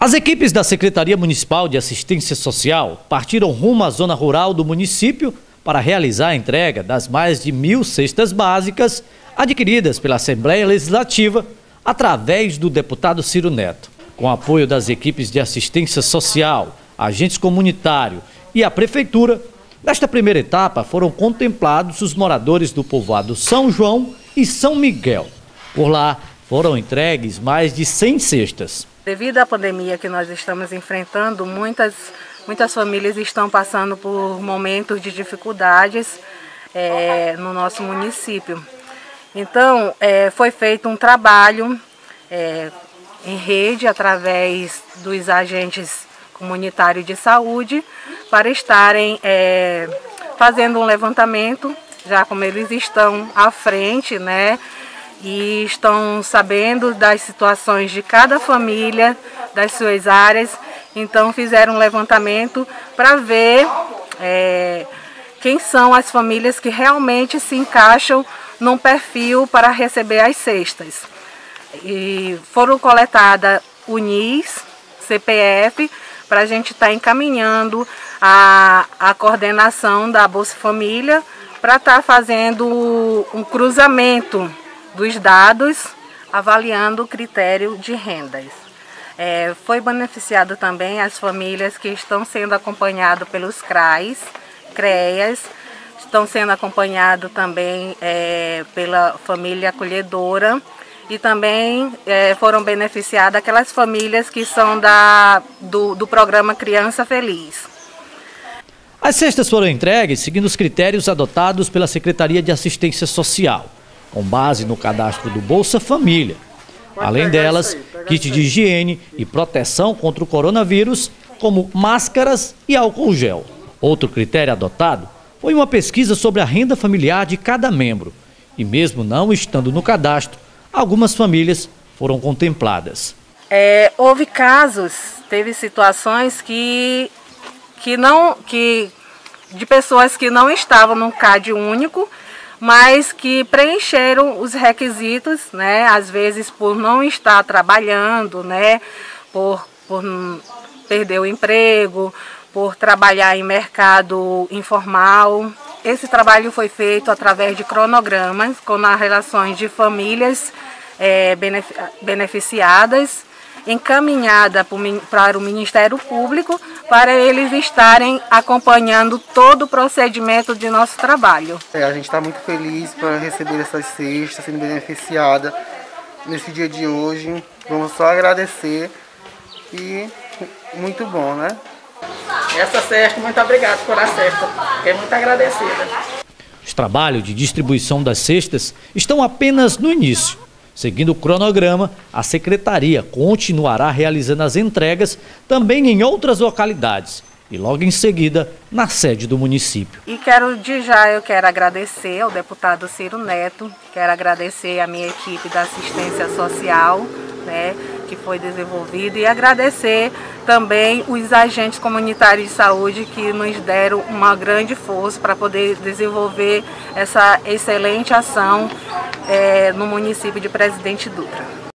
As equipes da Secretaria Municipal de Assistência Social partiram rumo à zona rural do município para realizar a entrega das mais de 1.000 cestas básicas adquiridas pela Assembleia Legislativa através do deputado Ciro Neto. Com apoio das equipes de assistência social, agentes comunitários e a Prefeitura, nesta primeira etapa foram contemplados os moradores do povoado São João e São Miguel. Por lá foram entregues mais de 100 cestas. Devido à pandemia que nós estamos enfrentando, muitas famílias estão passando por momentos de dificuldades no nosso município. Então, foi feito um trabalho em rede, através dos agentes comunitários de saúde, para estarem fazendo um levantamento, já como eles estão à frente, né? E estão sabendo das situações de cada família, das suas áreas. Então fizeram um levantamento para ver quem são as famílias que realmente se encaixam num perfil para receber as cestas. E foram coletadas o NIS, CPF, para a gente estar encaminhando a coordenação da Bolsa Família para estar fazendo um cruzamento dos dados, avaliando o critério de rendas. Foi beneficiado também as famílias que estão sendo acompanhadas pelos CREAs, estão sendo acompanhados também pela família acolhedora e também foram beneficiadas aquelas famílias que são do programa Criança Feliz. As cestas foram entregues seguindo os critérios adotados pela Secretaria de Assistência Social, com base no cadastro do Bolsa Família. Além delas, kit de higiene e proteção contra o coronavírus, como máscaras e álcool gel. Outro critério adotado foi uma pesquisa sobre a renda familiar de cada membro. E mesmo não estando no cadastro, algumas famílias foram contempladas. Houve casos, teve situações de pessoas que não estavam no CAD único, mas que preencheram os requisitos, né? Às vezes por não estar trabalhando, né? Por perder o emprego, por trabalhar em mercado informal. Esse trabalho foi feito através de cronogramas, com as relações de famílias beneficiadas, encaminhada para o Ministério Público, para eles estarem acompanhando todo o procedimento de nosso trabalho. A gente está muito feliz para receber essas cestas, sendo beneficiada nesse dia de hoje. Vamos só agradecer e muito bom, né? Essa cesta, muito obrigado por a cesta, fiquei muito agradecida. Os trabalhos de distribuição das cestas estão apenas no início. Seguindo o cronograma, a Secretaria continuará realizando as entregas também em outras localidades e logo em seguida na sede do município. E eu quero agradecer ao deputado Ciro Neto, quero agradecer a minha equipe da assistência social, né, que foi desenvolvida, e agradecer também os agentes comunitários de saúde que nos deram uma grande força para poder desenvolver essa excelente ação no município de Presidente Dutra.